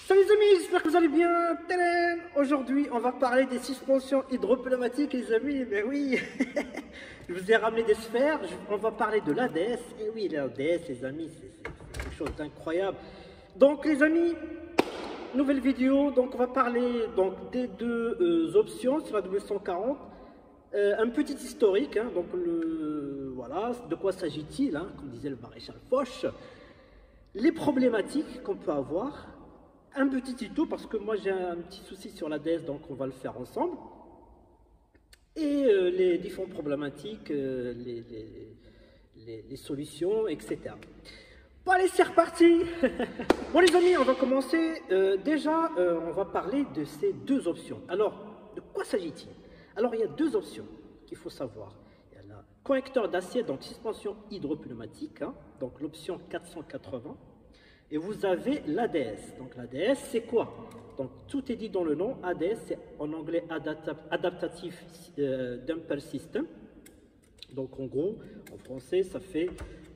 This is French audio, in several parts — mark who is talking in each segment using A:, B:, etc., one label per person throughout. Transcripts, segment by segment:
A: Salut les amis, j'espère que vous allez bien. Tadam! Aujourd'hui, on va parler des suspensions hydropneumatiques les amis. Mais oui, je vous ai ramené des sphères. On va parler de l'ADS. Et oui, l'ADS les amis, c'est quelque chose d'incroyable. Donc les amis, nouvelle vidéo. Donc on va parler donc, des deux options sur la W140. Un petit historique, hein, donc voilà, de quoi s'agit-il, hein, comme disait le maréchal Foch. Les problématiques qu'on peut avoir. Un petit tuto parce que moi j'ai un petit souci sur la DS, donc on va le faire ensemble. Et les différentes problématiques, les solutions, etc. Bon allez, c'est reparti. Bon les amis, on va commencer. Déjà, on va parler de ces deux options. Alors, de quoi s'agit-il? Alors, il y a deux options qu'il faut savoir. Il y a le correcteur d'assiette, donc suspension hydropneumatique, hein, donc l'option 480. Et vous avez l'ADS. Donc l'ADS, c'est quoi? Donc tout est dit dans le nom. ADS, c'est en anglais Adaptative Damper System. Donc en gros, en français, ça fait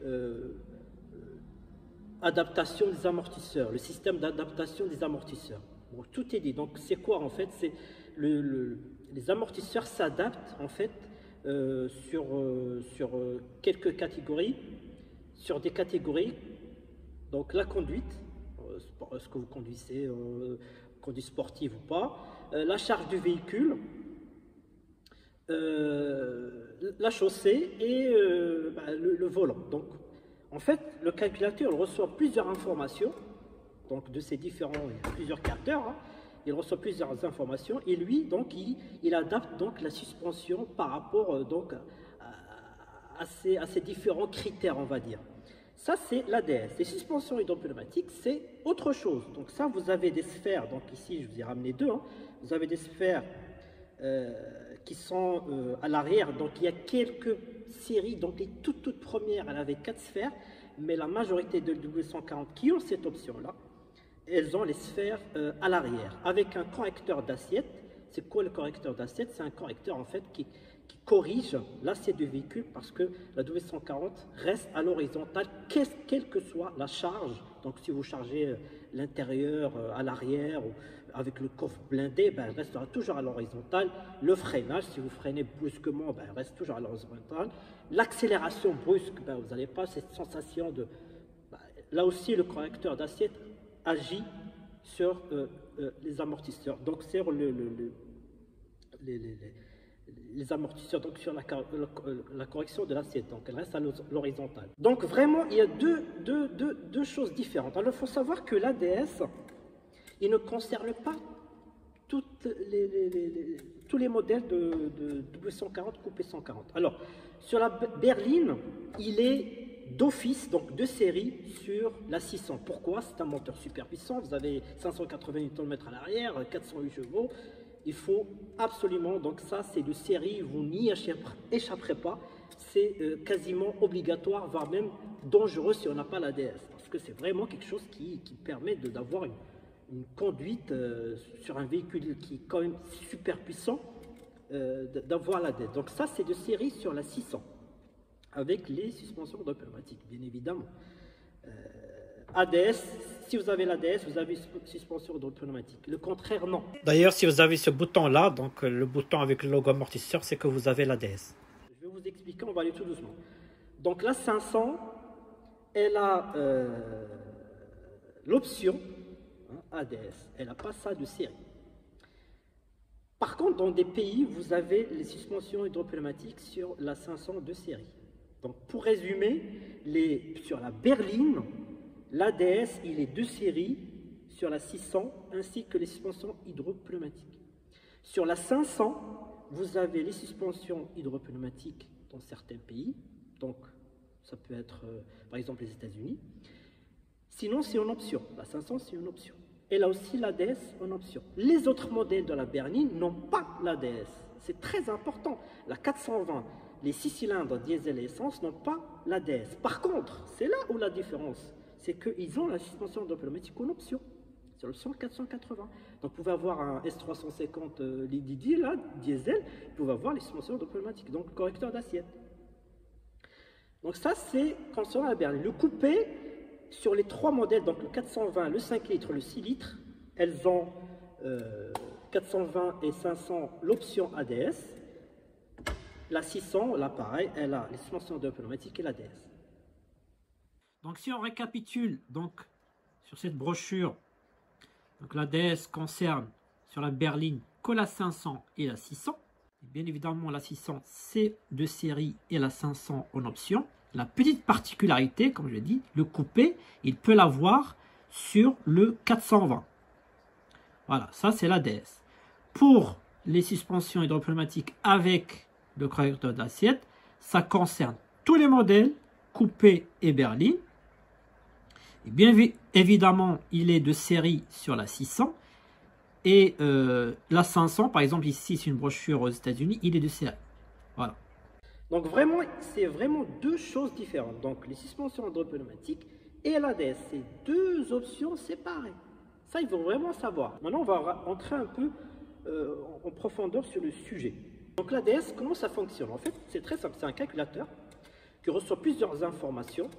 A: adaptation des amortisseurs, le système d'adaptation des amortisseurs. Bon, tout est dit. Donc c'est quoi en fait? C'est les amortisseurs s'adaptent en fait sur quelques catégories, sur des catégories. Donc la conduite, est-ce que vous conduisez, conduite sportive ou pas, la charge du véhicule, la chaussée et le volant. Donc en fait, le calculateur reçoit plusieurs informations, donc de ces différents, il y a plusieurs capteurs, hein, il reçoit plusieurs informations et lui, donc, il adapte donc la suspension par rapport donc, à ces différents critères, on va dire. Ça, c'est l'ADS. Les suspensions hydropneumatiques, c'est autre chose. Donc ça, vous avez des sphères. Donc ici, je vous ai ramené deux. Hein. Vous avez des sphères qui sont à l'arrière. Donc il y a quelques séries. Donc les toutes premières, elles avaient 4 sphères. Mais la majorité de W140 qui ont cette option-là, elles ont les sphères à l'arrière. Avec un correcteur d'assiette. C'est quoi le correcteur d'assiette? C'est un correcteur en fait qui corrige l'assiette du véhicule parce que la W140 reste à l'horizontale, quelle que soit la charge. Donc si vous chargez l'intérieur à l'arrière ou avec le coffre blindé, ben, elle restera toujours à l'horizontale. Le freinage, si vous freinez brusquement, ben, elle reste toujours à l'horizontale. L'accélération brusque, ben, vous n'avez pas cette sensation de... Ben, là aussi, le correcteur d'assiette agit sur les amortisseurs. Donc sur les amortisseurs, donc sur la correction de l'assiette, donc elle reste à l'horizontale. Donc vraiment, il y a deux choses différentes. Alors il faut savoir que l'ADS, il ne concerne pas tous les modèles de W140 coupé 140. Alors, sur la berline, il est d'office, donc de série, sur la 600. Pourquoi? C'est un moteur super puissant, vous avez 580 Nm à l'arrière, 408 chevaux. Il faut absolument, donc ça c'est de série, vous n'y échapperez pas, c'est quasiment obligatoire, voire même dangereux si on n'a pas l'ADS, parce que c'est vraiment quelque chose qui permet d'avoir une conduite sur un véhicule qui est quand même super puissant, d'avoir l'ADS. Donc ça c'est de série sur la 600, avec les suspensions hydropneumatiques, bien évidemment. ADS, si vous avez l'ADS, vous avez une suspension hydropneumatique. Le contraire, non. D'ailleurs, si vous avez ce bouton-là, donc le bouton avec le logo amortisseur, c'est que vous avez l'ADS. Je vais vous expliquer, on va aller tout doucement. Donc la 500, elle a l'option hein, ADS. Elle n'a pas ça de série. Par contre, dans des pays, vous avez les suspensions hydropneumatiques sur la 500 de série. Donc pour résumer, sur la berline, l'ADS, il est de série sur la 600 ainsi que les suspensions hydropneumatiques. Sur la 500, vous avez les suspensions hydropneumatiques dans certains pays, donc ça peut être par exemple les États-Unis. Sinon, c'est une option. La 500, c'est une option. Et là aussi, l'ADS, en option. Les autres modèles de la berline n'ont pas l'ADS. C'est très important. La 420, les 6 cylindres diesel et essence n'ont pas l'ADS. Par contre, c'est là où la différence. C'est qu'ils ont la suspension hydropneumatique en option, sur l'option 480. Donc vous pouvez avoir un S350 Didier, là, diesel, vous pouvez avoir les suspensions hydropneumatiques, donc correcteur d'assiette. Donc ça, c'est concernant la berline. Le coupé, sur les 3 modèles, donc le 420, le 5 litres, le 6 litres, elles ont 420 et 500 l'option ADS. La 600, là pareil, elle a les suspensions de pneumatique et l'ADS. Donc si on récapitule donc sur cette brochure, donc l'ADS concerne sur la berline que la 500 et la 600. Bien évidemment, la 600 c'est de série et la 500 en option. La petite particularité, comme je l'ai dit, le coupé, il peut l'avoir sur le 420. Voilà, ça c'est l'ADS. Pour les suspensions hydropneumatiques avec le correcteur d'assiette, ça concerne tous les modèles, coupé et berline. Et bien évidemment, il est de série sur la 600. Et la 500, par exemple, ici, c'est une brochure aux États-Unis, il est de série. Voilà. Donc vraiment, c'est vraiment deux choses différentes. Donc les suspensions hydropneumatiques et l'ADS, c'est deux options séparées. Ça, il faut vraiment savoir. Maintenant, on va entrer un peu en profondeur sur le sujet. Donc l'ADS, comment ça fonctionne? En fait, c'est très simple. C'est un calculateur qui reçoit plusieurs informations.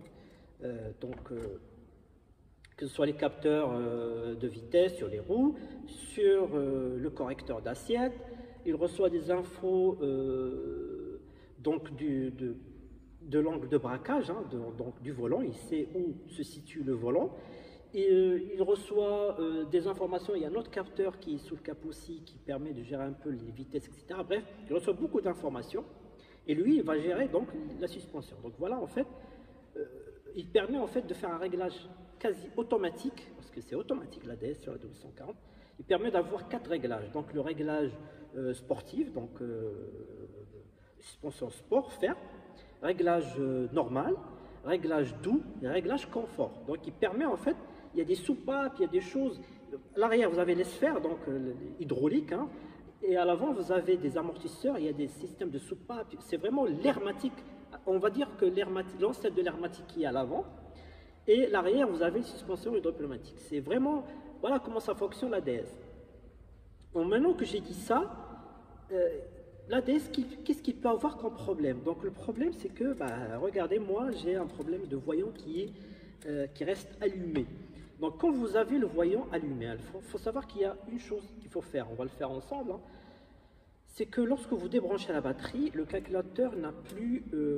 A: Que ce soit les capteurs de vitesse sur les roues, sur le correcteur d'assiette. Il reçoit des infos donc de l'angle de braquage, hein, donc du volant. Il sait où se situe le volant. Et il reçoit des informations. Il y a un autre capteur qui est sous le capot aussi qui permet de gérer un peu les vitesses, etc. Bref, il reçoit beaucoup d'informations. Et lui, il va gérer donc la suspension. Donc voilà, en fait, il permet en fait de faire un réglage quasi automatique, parce que c'est automatique l'ADS sur la 1240. Il permet d'avoir 4 réglages. Donc le réglage sportif, donc suspension sport, fer, réglage normal, réglage doux et réglage confort. Donc il permet en fait, il y a des soupapes, il y a des choses. À l'arrière, vous avez les sphères, donc hydrauliques, hein, et à l'avant, vous avez des amortisseurs, il y a des systèmes de soupapes. C'est vraiment l'hermatique. On va dire que l'ancêtre de l'hermatique qui est à l'avant. Et l'arrière, vous avez une suspension hydropneumatique. C'est vraiment, voilà comment ça fonctionne l'ADS. Bon, maintenant que j'ai dit ça, l'ADS, qu'est-ce qu'il peut avoir comme problème? Donc le problème, c'est que, regardez, moi, j'ai un problème de voyant qui reste allumé. Donc quand vous avez le voyant allumé, il faut savoir qu'il y a une chose qu'il faut faire, on va le faire ensemble, hein. C'est que lorsque vous débranchez la batterie, le calculateur n'a plus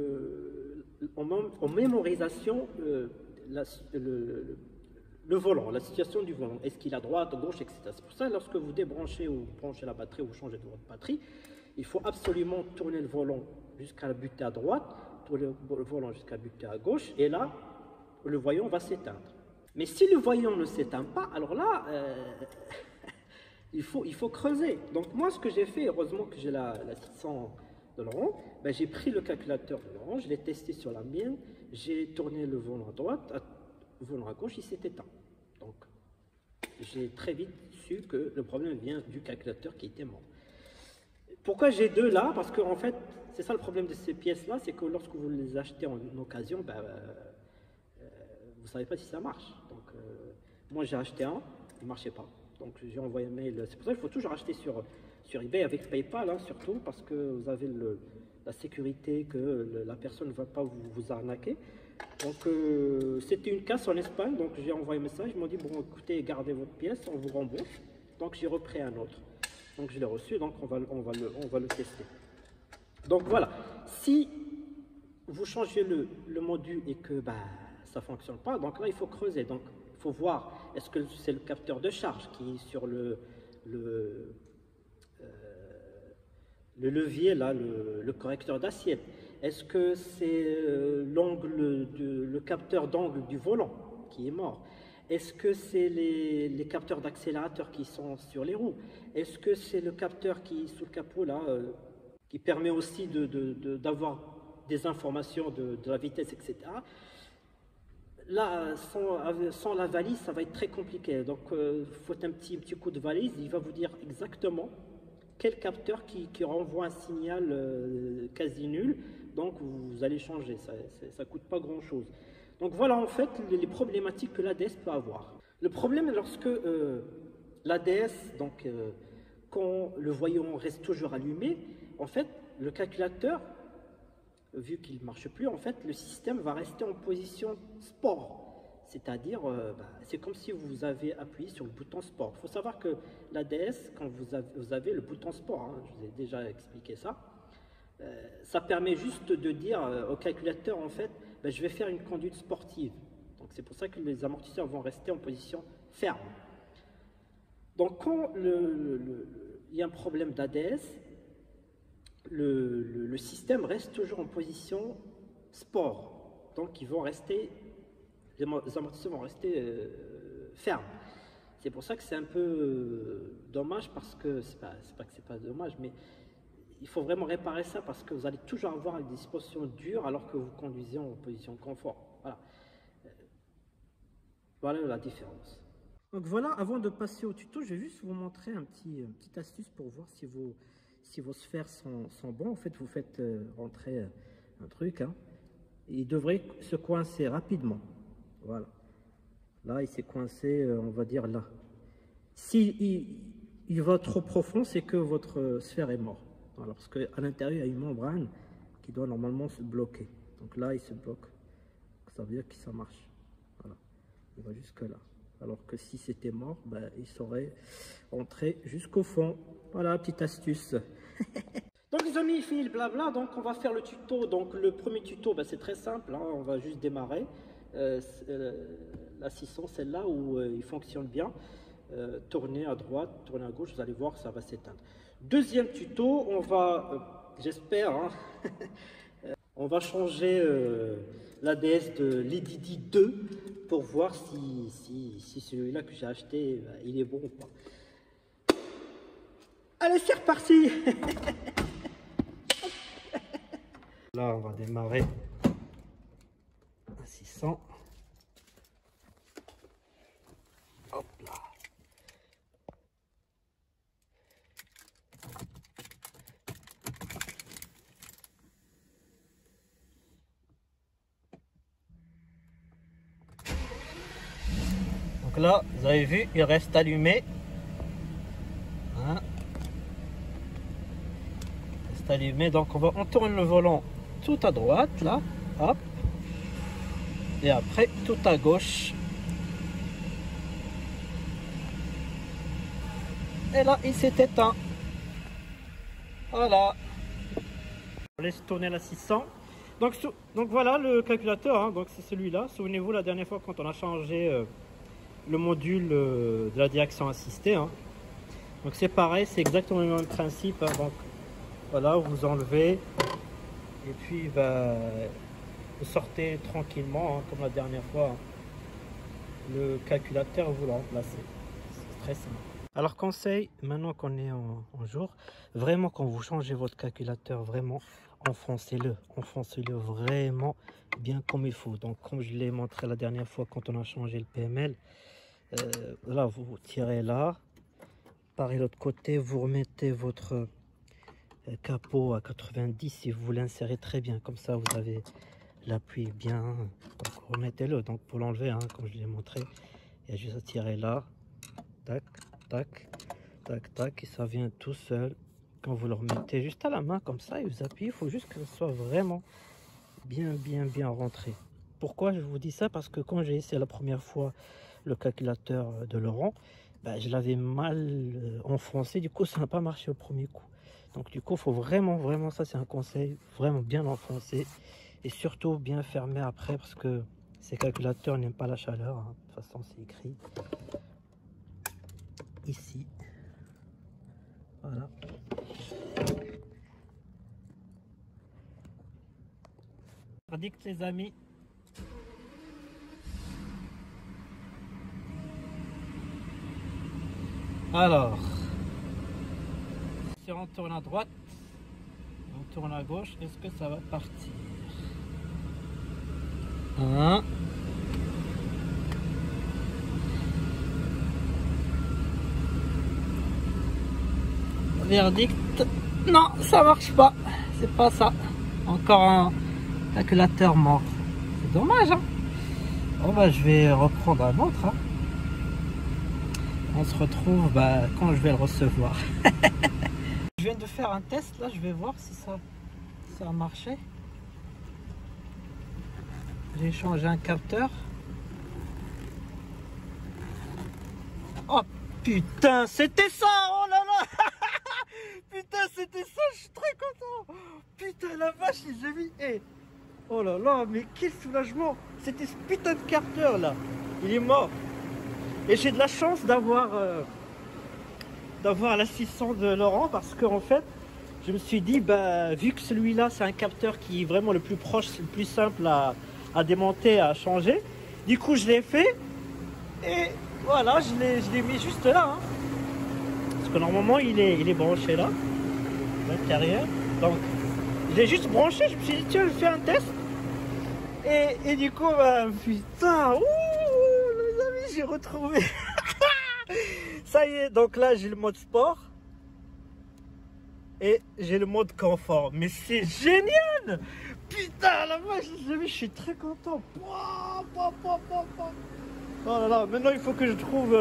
A: en mémorisation le volant, la situation du volant. Est-ce qu'il est à droite, à gauche, etc. C'est pour ça que lorsque vous débranchez ou branchez la batterie ou changez de votre batterie, il faut absolument tourner le volant jusqu'à la butée à droite, tourner le volant jusqu'à la butée à gauche, et là, le voyant va s'éteindre. Mais si le voyant ne s'éteint pas, alors là, il faut creuser. Donc moi, ce que j'ai fait, heureusement que j'ai la 600 de Laurent, j'ai pris le calculateur de Laurent, je l'ai testé sur la mienne, j'ai tourné le volant à droite, le volant à gauche, il s'est éteint. Donc j'ai très vite su que le problème vient du calculateur qui était mort. Pourquoi j'ai deux là? Parce que en fait, c'est ça le problème de ces pièces-là, c'est que lorsque vous les achetez en occasion, vous ne savez pas si ça marche. Donc moi j'ai acheté un, il ne marchait pas. Donc j'ai envoyé un mail. C'est pour ça qu'il faut toujours acheter sur eBay avec PayPal, hein, surtout parce que vous avez la sécurité que la personne ne va pas vous arnaquer. Donc c'était une casse en Espagne, donc j'ai envoyé un message, ils m'ont dit bon écoutez, gardez votre pièce, on vous rembourse. Donc j'ai repris un autre. Donc je l'ai reçu, donc on va le tester. Donc voilà, si vous changez le module et que ça ne fonctionne pas, donc là il faut creuser. Donc il faut voir, est-ce que c'est le capteur de charge qui est sur le levier, là, le correcteur d'assiette? Est-ce que c'est le capteur d'angle du volant qui est mort? Est-ce que c'est les capteurs d'accélérateur qui sont sur les roues? Est-ce que c'est le capteur qui est sous le capot, là, qui permet aussi d'avoir des informations de la vitesse, etc. Là, sans la valise, ça va être très compliqué. Donc, il faut un petit coup de valise. Il va vous dire exactement quel capteur qui renvoie un signal quasi nul. Donc, vous allez changer. Ça ne coûte pas grand-chose. Donc, voilà en fait les problématiques que l'ADS peut avoir. Le problème, lorsque l'ADS, quand le voyant reste toujours allumé, en fait, le calculateur, vu qu'il ne marche plus, en fait, le système va rester en position sport. c'est-à-dire c'est comme si vous avez appuyé sur le bouton sport. Il faut savoir que l'ADS, quand vous avez le bouton sport, hein, je vous ai déjà expliqué ça, ça permet juste de dire au calculateur, en fait, je vais faire une conduite sportive. Donc c'est pour ça que les amortisseurs vont rester en position ferme. Donc quand il y a un problème d'ADS, le système reste toujours en position sport. Donc ils vont rester, les amortisseurs vont rester fermes. C'est pour ça que c'est un peu dommage, parce que c'est pas que c'est pas dommage, mais il faut vraiment réparer ça, parce que vous allez toujours avoir une disposition dure alors que vous conduisez en position confort. Voilà. Voilà la différence. Donc voilà, avant de passer au tuto, je vais juste vous montrer une petite astuce pour voir si vos sphères sont bons. En fait, vous faites rentrer un truc, hein, et il devrait se coincer rapidement. Voilà. Là, il s'est coincé, on va dire là. Si il va trop profond, c'est que votre sphère est morte. Alors, parce qu'à l'intérieur, il y a une membrane qui doit normalement se bloquer. Donc là, il se bloque. Ça veut dire que ça marche. Voilà. Il va jusque là. Alors que si c'était mort, il serait entré jusqu'au fond. Voilà, petite astuce. Donc les amis, fini le blabla. Donc on va faire le tuto. Donc le premier tuto, c'est très simple, hein. On va juste démarrer. La 600, celle-là où il fonctionne bien. Tourner à droite, tourner à gauche, vous allez voir que ça va s'éteindre. Deuxième tuto, on va, j'espère, hein, on va changer l'ADS de l'EDD 2 pour voir si celui-là que j'ai acheté, il est bon ou pas. Allez, c'est reparti. Là, on va démarrer à 600. Hop là. Donc là, vous avez vu, il reste allumé. Hein? Il reste allumé. Donc on tourne le volant tout à droite, là. Hop. Et après, tout à gauche. Et là, il s'est éteint. Voilà. On laisse tourner la 600. Donc voilà le calculateur, hein. Donc c'est celui-là. Souvenez-vous la dernière fois quand on a changé le module de la direction assistée, hein. Donc c'est pareil, c'est exactement le même principe, hein. Donc voilà, vous enlevez et puis vous sortez tranquillement, hein, comme la dernière fois, hein. Le calculateur, vous le remplacez. C'est très simple. Alors conseil, maintenant qu'on est en jour, vraiment quand vous changez votre calculateur, vraiment enfoncez-le vraiment bien comme il faut. Donc comme je l'ai montré la dernière fois quand on a changé le PML, là vous tirez là, pareil l'autre côté, vous remettez votre capot à 90 et vous l'insérez très bien, comme ça vous avez l'appui bien. Donc remettez-le, donc pour l'enlever, hein, comme je l'ai montré, il y a juste à tirer là, tac, tac, tac, tac, et ça vient tout seul. Quand vous le remettez juste à la main comme ça et vous appuyez, il faut juste que ce soit vraiment bien rentré. Pourquoi je vous dis ça? Parce que quand j'ai essayé la première fois le calculateur de Laurent, je l'avais mal enfoncé, du coup ça n'a pas marché au premier coup. Donc du coup il faut vraiment, ça c'est un conseil, vraiment bien enfoncé et surtout bien fermé après, parce que ces calculateurs n'aiment pas la chaleur, hein. De toute façon c'est écrit ici. Voilà. Verdict les amis. Alors, si on tourne à droite, on tourne à gauche, est-ce que ça va partir? 1. Verdict, non, ça marche pas, c'est pas ça. Encore un calculateur mort, c'est dommage, hein. Bon je vais reprendre un autre, hein. On se retrouve quand je vais le recevoir. Je viens de faire un test, là je vais voir si ça a marché. J'ai changé un capteur. Oh putain, c'était ça. Oh là là. Putain, c'était ça, je suis très content. Putain, la vache, les amis. Hey. Oh là là, mais quel soulagement. C'était ce putain de capteur là. Il est mort. Et j'ai de la chance d'avoir l'assistant de Laurent, parce qu'en fait, je me suis dit, bah, vu que celui-là, c'est un capteur qui est vraiment le plus proche, le plus simple à démonter, à changer. Du coup, je l'ai fait. Et voilà, je l'ai mis juste là. Hein. Parce que normalement, il est branché là, à l'intérieur. Donc, je l'ai juste branché. Je me suis dit, tiens, je fais un test. Et du coup, bah, putain, ouh, les amis, j'ai retrouvé. Ça y est, donc là, j'ai le mode sport. Et j'ai le mode confort. Mais c'est génial! Putain, la vache, les amis, je suis très content. Oh là là, maintenant il faut que je trouve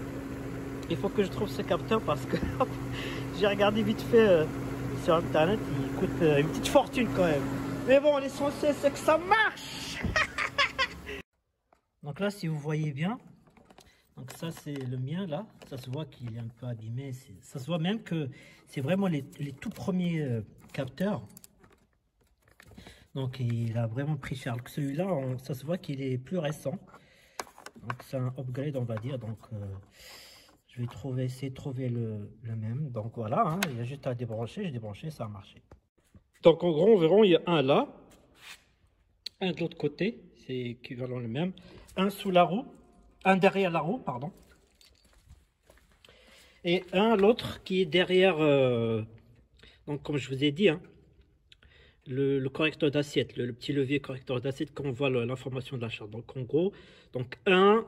A: ce capteur, parce que j'ai regardé vite fait sur internet, il coûte une petite fortune quand même. Mais bon, l'essentiel c'est que ça marche. Donc là, si vous voyez bien, donc ça c'est le mien là, ça se voit qu'il est un peu abîmé, ça se voit même que c'est vraiment les tout premiers capteurs. Donc il a vraiment pris cher. Celui-là, ça se voit qu'il est plus récent. Donc c'est un upgrade, on va dire. Donc je vais essayer de trouver le même. Donc voilà, hein, il y a juste à débrancher. J'ai débranché, ça a marché. Donc en gros, environ, il y a un là, un de l'autre côté, c'est équivalent le même. Un sous la roue, un derrière la roue, pardon. Et un l'autre qui est derrière, donc comme je vous ai dit, hein, le correcteur d'assiette, le petit levier correcteur d'assiette quand on voit l'information de l'achat. Donc en gros, donc 1,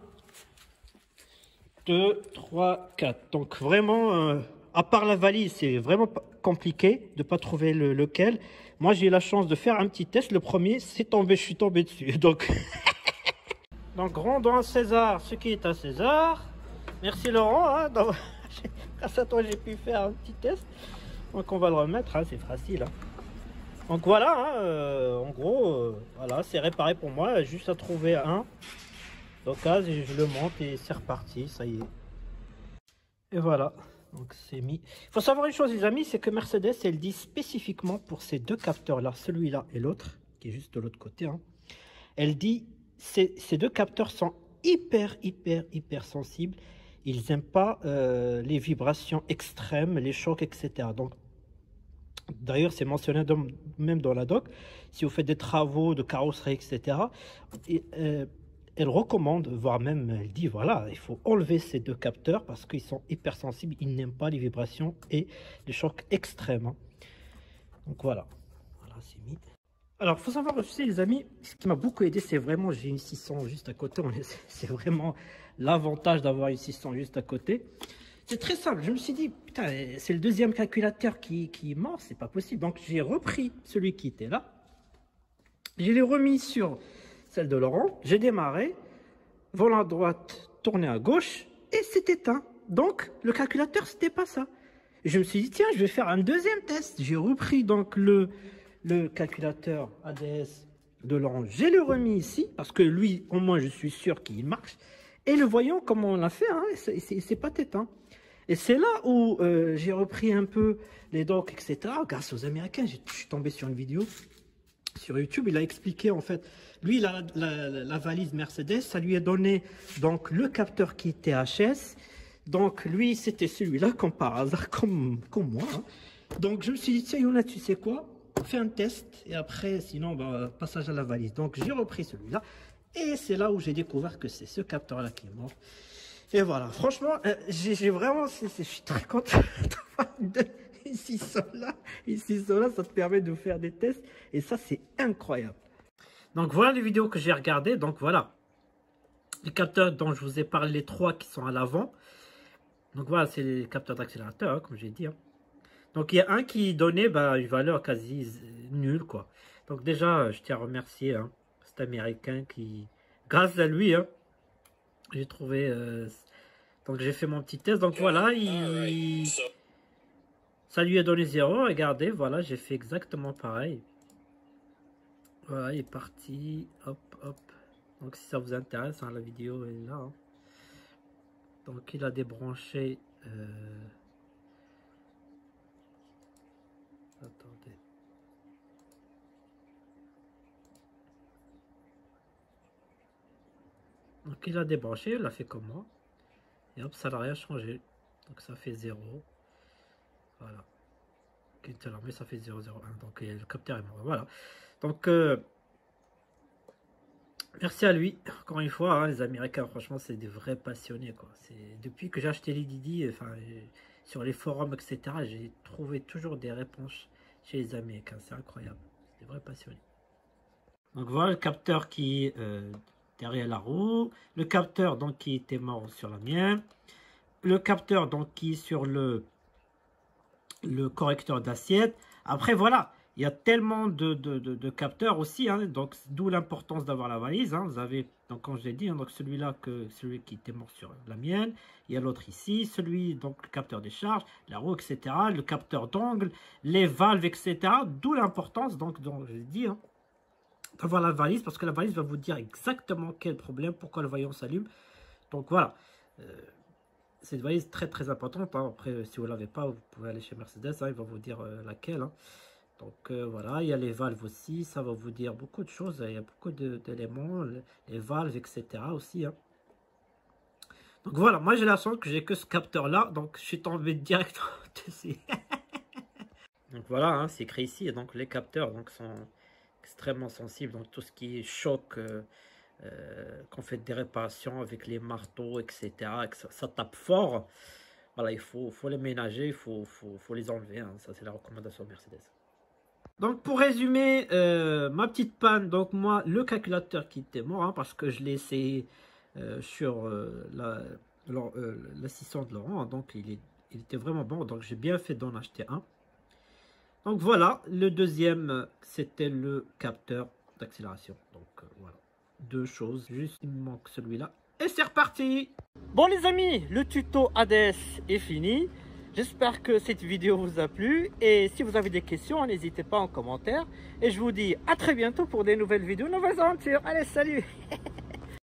A: 2, 3, 4. Donc vraiment, à part la valise, c'est vraiment compliqué de ne pas trouver lequel. Moi, j'ai eu la chance de faire un petit test. Le premier, c'est tombé, je suis tombé dessus. Donc, donc rendons à César ce qui est à César. Merci Laurent. Hein, grâce à toi, j'ai pu faire un petit test. Donc on va le remettre, hein, c'est facile. Hein. Donc voilà, hein, en gros, voilà, c'est réparé pour moi. Juste à trouver un d'occasion et je le monte et c'est reparti, ça y est. Et voilà, donc c'est mis. Il faut savoir une chose, les amis, c'est que Mercedes, elle dit spécifiquement pour ces deux capteurs-là, celui-là et l'autre, qui est juste de l'autre côté, hein, elle dit ces deux capteurs sont hyper sensibles. Ils n'aiment pas les vibrations extrêmes, les chocs, etc. Donc, d'ailleurs, c'est mentionné même dans la doc, si vous faites des travaux de carrosserie, etc., elle recommande, voire même elle dit, voilà, il faut enlever ces deux capteurs parce qu'ils sont hypersensibles, ils n'aiment pas les vibrations et les chocs extrêmes. Hein. Donc voilà, c'est mis. Alors, il faut savoir aussi, les amis, ce qui m'a beaucoup aidé, c'est vraiment, j'ai une 600 juste à côté, c'est vraiment l'avantage d'avoir une 600 juste à côté. C'est très simple, je me suis dit, putain, c'est le deuxième calculateur qui est mort, c'est pas possible. Donc j'ai repris celui qui était là, je l'ai remis sur celle de Laurent, j'ai démarré, volant à droite, tourné à gauche, et c'est éteint. Donc le calculateur, c'était pas ça. Et je me suis dit, tiens, je vais faire un deuxième test. J'ai repris donc le calculateur ADS de Laurent, je l'ai remis ici, parce que lui, au moins, je suis sûr qu'il marche. Et le voyant, comment on l'a fait, hein, c'est pas éteint. Et c'est là où j'ai repris un peu les docs, etc. Grâce aux Américains, je suis tombé sur une vidéo sur YouTube. Il a expliqué, en fait, lui, la valise Mercedes, ça lui a donné donc le capteur qui était HS. Donc, lui, c'était celui-là, comme par hasard, comme moi. Hein. Donc, je me suis dit, tiens, Yona, tu sais quoi? Fais un test. Et après, sinon, bah, passage à la valise. Donc, j'ai repris celui-là. Et c'est là où j'ai découvert que c'est ce capteur-là qui est mort. Et voilà, franchement, j'ai vraiment, je suis très content d'avoir ici cela, ça te permet de faire des tests et ça c'est incroyable. Donc voilà les vidéos que j'ai regardées, donc voilà, les capteurs dont je vous ai parlé, les trois qui sont à l'avant, donc voilà c'est les capteurs d'accélérateur, hein, comme j'ai dit. Hein. Donc il y a un qui donnait une valeur quasi nulle quoi. Donc déjà, je tiens à remercier hein, cet Américain qui, grâce à lui, hein, j'ai trouvé... donc j'ai fait mon petit test. Donc voilà, ça lui a donné 0. Regardez, voilà, j'ai fait exactement pareil. Voilà, il est parti. Hop, hop. Donc si ça vous intéresse, hein, la vidéo est là. Hein. Donc il a débranché. Attendez. Donc il a débranché, il l'a fait comme moi. Et hop, ça n'a rien changé. Donc ça fait 0. Voilà. Mais ça fait 0,01. Donc le capteur est mort. Voilà. Donc merci à lui. Encore une fois, hein, les Américains, franchement, c'est des vrais passionnés, quoi. Depuis que j'ai acheté les Didi, enfin, sur les forums, etc., j'ai trouvé toujours des réponses chez les Américains. C'est incroyable. C'est des vrais passionnés. Donc voilà le capteur qui est derrière la roue. Le capteur donc qui était mort sur la mienne. Le capteur donc qui est sur le correcteur d'assiette. Après voilà, il y a tellement de capteurs aussi, hein, donc d'où l'importance d'avoir la valise. Hein. Vous avez, donc comme je l'ai dit, hein, donc celui qui était mort sur la mienne. Il y a l'autre ici, donc le capteur des charges, la roue, etc. Le capteur d'angle, les valves, etc. D'où l'importance, donc je l'ai dit, hein, d'avoir la valise, parce que la valise va vous dire exactement quel problème, pourquoi le voyant s'allume. Donc voilà. C'est une valise très très importante. Hein. Après, si vous ne l'avez pas, vous pouvez aller chez Mercedes. Hein, il va vous dire laquelle. Hein. Donc voilà, il y a les valves aussi. Ça va vous dire beaucoup de choses. Il y a beaucoup d'éléments. Les valves, etc. aussi. Hein. Donc voilà, moi j'ai la chance que j'ai que ce capteur là. Donc je suis tombé directement dessus. Donc voilà, hein, c'est écrit ici. Et donc les capteurs donc, sont extrêmement sensibles. Donc tout ce qui est choc. Qu'on fait des réparations avec les marteaux, etc. Que ça tape fort. Voilà, il faut les ménager, il faut les enlever. Hein. Ça, c'est la recommandation Mercedes. Donc, pour résumer, ma petite panne, donc moi, le calculateur qui était mort, hein, parce que je l'ai essayé sur l'assistant de Laurent. Hein, donc, il était vraiment bon. Donc, j'ai bien fait d'en acheter un. Donc, voilà. Le deuxième, c'était le capteur d'accélération. Donc, voilà. Deux choses, juste il me manque celui-là et c'est reparti. Bon les amis, le tuto ADS est fini. J'espère que cette vidéo vous a plu et si vous avez des questions, n'hésitez pas en commentaire et je vous dis à très bientôt pour des nouvelles vidéos, nouvelles aventures. Allez, salut.